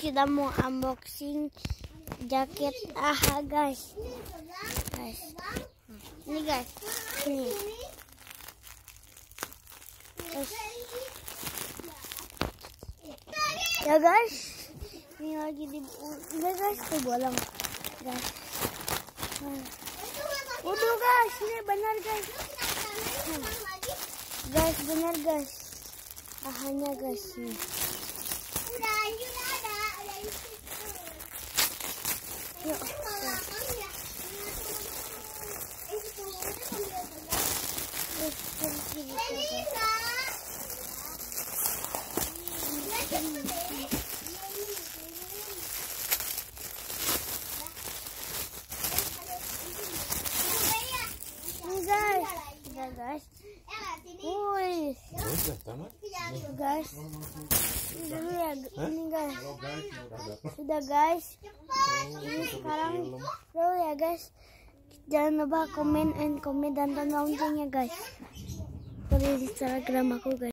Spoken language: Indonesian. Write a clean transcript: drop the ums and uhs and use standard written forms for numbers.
kita mau unboxing jaket AHA guys. Ini guys, ini. Ya guys, ini lagi di guys, tuh bolong guys. Udah guys, ini benar guys. Guys, benar guys. AHA-nya guys nih. Yuk. Guys, wih, guys, ini dulu ya, ini guys, sudah guys, ini sekarang dulu ya guys, jangan lupa komen dan tonton loncengnya guys, di Instagram aku guys.